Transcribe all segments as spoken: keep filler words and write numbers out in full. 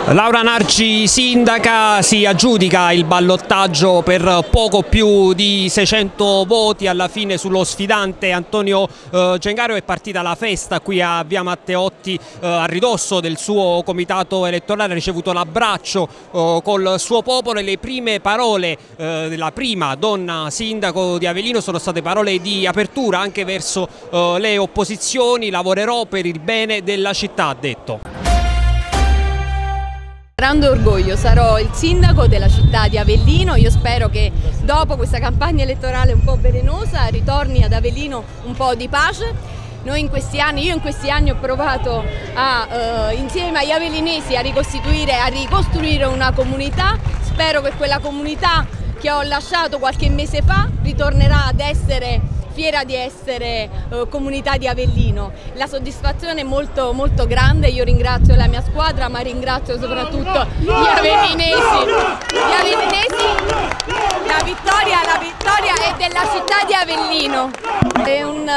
Laura Narci, sindaca, si aggiudica il ballottaggio per poco più di seicento voti. Alla fine sullo sfidante Antonio eh, Gengario è partita la festa qui a Via Matteotti, eh, a ridosso del suo comitato elettorale. Ha ricevuto l'abbraccio eh, col suo popolo e le prime parole eh, della prima donna sindaco di Avellino sono state parole di apertura anche verso eh, le opposizioni. Lavorerò per il bene della città, ha detto. Grande orgoglio, sarò il sindaco della città di Avellino. Io spero che dopo questa campagna elettorale un po' velenosa ritorni ad Avellino un po' di pace. Noi in questi anni, io in questi anni ho provato a, eh, insieme agli avellinesi a ricostituire, a ricostruire una comunità. Spero che quella comunità che ho lasciato qualche mese fa ritornerà ad essere fiera di essere eh, comunità di Avellino. La soddisfazione è molto, molto grande. Io ringrazio la mia squadra, ma ringrazio soprattutto gli avellinesi. Gli avellinesi, la vittoria, la vittoria è della città di Avellino. È, un,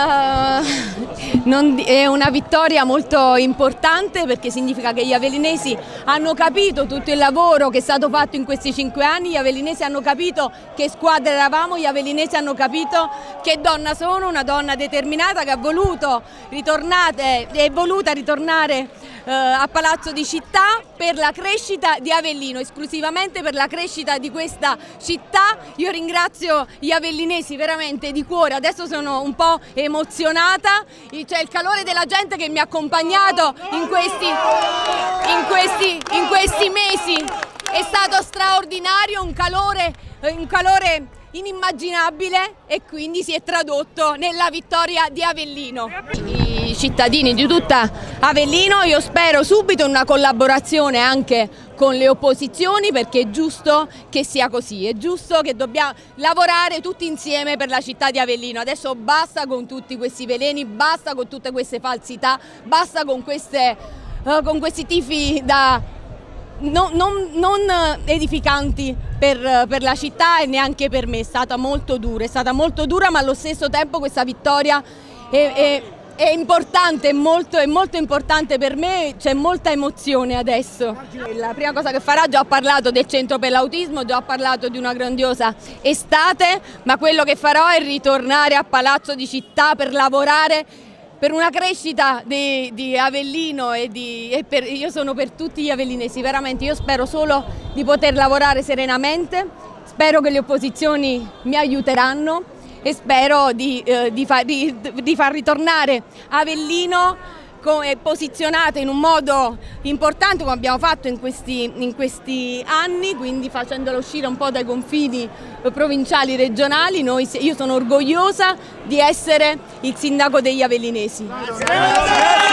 uh, non, è una vittoria molto importante perché significa che gli avellinesi hanno capito tutto il lavoro che è stato fatto in questi cinque anni. Gli avellinesi hanno capito che squadra eravamo, gli avellinesi hanno capito che donna sono, una donna determinata che ha voluto ritornare, è voluta ritornare eh, a Palazzo di Città per la crescita di Avellino, esclusivamente per la crescita di questa città. Io ringrazio gli avellinesi veramente di cuore, adesso sono un po' emozionata, c'è il calore della gente che mi ha accompagnato in questi, in questi, in questi mesi, è stato straordinario, un calore, un calore inimmaginabile e quindi si è tradotto nella vittoria di Avellino. I cittadini di tutta Avellino, io spero subito una collaborazione anche con le opposizioni, perché è giusto che sia così, è giusto che dobbiamo lavorare tutti insieme per la città di Avellino. Adesso basta con tutti questi veleni, basta con tutte queste falsità, basta con, queste, uh, con questi tifi da Non, non, non edificanti per, per la città e neanche per me. È stata molto dura, è stata molto dura, ma allo stesso tempo questa vittoria è, è, è importante, è molto, è molto importante per me, c'è molta emozione adesso. La prima cosa che farà, già ho parlato del centro per l'autismo, già ho parlato di una grandiosa estate, ma quello che farò è ritornare a Palazzo di Città per lavorare per una crescita di, di Avellino e, di, e per, io sono per tutti gli avellinesi, veramente. Io spero solo di poter lavorare serenamente, spero che le opposizioni mi aiuteranno e spero di, eh, di, fa, di, di far ritornare Avellino come posizionata in un modo importante come abbiamo fatto in questi, in questi anni, quindi facendola uscire un po' dai confini provinciali, regionali. Noi, io sono orgogliosa di essere il sindaco degli avellinesi.